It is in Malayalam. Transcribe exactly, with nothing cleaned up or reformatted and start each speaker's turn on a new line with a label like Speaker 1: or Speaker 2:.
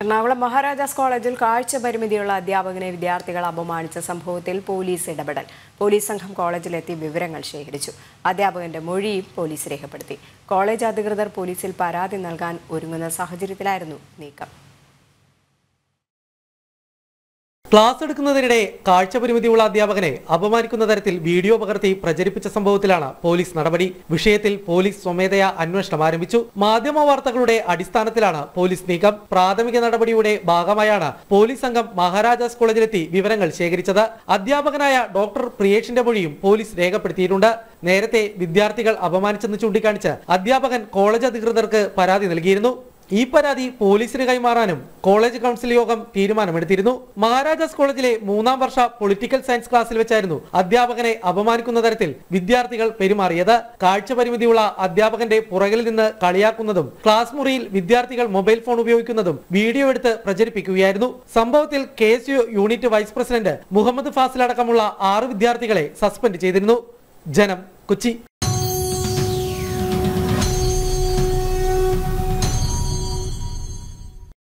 Speaker 1: എറണാകുളം മഹാരാജാസ് കോളേജിൽ കാഴ്ച പരിമിതിയുള്ള അധ്യാപകനെ വിദ്യാർത്ഥികൾ അപമാനിച്ച സംഭവത്തിൽ പോലീസ് ഇടപെടൽ. പോലീസ് സംഘം കോളേജിലെത്തി വിവരങ്ങൾ ശേഖരിച്ചു. അധ്യാപകന്റെ മൊഴിയും പോലീസ് രേഖപ്പെടുത്തി. കോളേജ് അധികൃതർ പോലീസിൽ പരാതി നൽകാൻ ഒരുങ്ങുന്ന സാഹചര്യത്തിലായിരുന്നു നീക്കം.
Speaker 2: ക്ലാസ് എടുക്കുന്നതിനിടെ കാഴ്ചപരിമിതിയുള്ള അധ്യാപകനെ അപമാനിക്കുന്ന തരത്തിൽ വീഡിയോ പകർത്തി പ്രചരിപ്പിച്ച സംഭവത്തിലാണ് പോലീസ് നടപടി. വിഷയത്തിൽ പോലീസ് സ്വമേധയാ അന്വേഷണം ആരംഭിച്ചു. മാധ്യമ വാർത്തകളുടെ അടിസ്ഥാനത്തിലാണ് പോലീസ് നീക്കം. പ്രാഥമിക നടപടിയുടെ ഭാഗമായാണ് പോലീസ് സംഘം മഹാരാജാസ് കോളേജിലെത്തി വിവരങ്ങൾ ശേഖരിച്ചത്. അധ്യാപകനായ ഡോക്ടർ പ്രിയേഷിന്റെ മൊഴിയും പോലീസ് രേഖപ്പെടുത്തിയിട്ടുണ്ട്. നേരത്തെ വിദ്യാർത്ഥികൾ അപമാനിച്ചെന്ന് ചൂണ്ടിക്കാണിച്ച് അധ്യാപകൻ കോളേജ് അധികൃതർക്ക് പരാതി നൽകിയിരുന്നു. ഈ പരാതി പോലീസിന് കൈമാറാനും കോളേജ് കൗൺസിൽ യോഗം തീരുമാനമെടുത്തിരുന്നു. മഹാരാജാസ് കോളേജിലെ മൂന്നാം വർഷ പൊളിറ്റിക്കൽ സയൻസ് ക്ലാസ്സിൽ വെച്ചായിരുന്നു അധ്യാപകനെ അപമാനിക്കുന്ന തരത്തിൽ വിദ്യാർത്ഥികൾ പെരുമാറിയത്. കാഴ്ചപരിമിതിയുള്ള അധ്യാപകന്റെ പുറകിൽ നിന്ന് കളിയാക്കുന്നതും ക്ലാസ് മുറിയിൽ വിദ്യാർത്ഥികൾ മൊബൈൽ ഫോൺ ഉപയോഗിക്കുന്നതും വീഡിയോ എടുത്ത് പ്രചരിപ്പിക്കുകയായിരുന്നു. സംഭവത്തിൽ K S U unit vice president Muhammad Fazil അടക്കമുള്ള ആറ് വിദ്യാർത്ഥികളെ സസ്പെൻഡ് ചെയ്തിരുന്നു. ജനം, കൊച്ചി.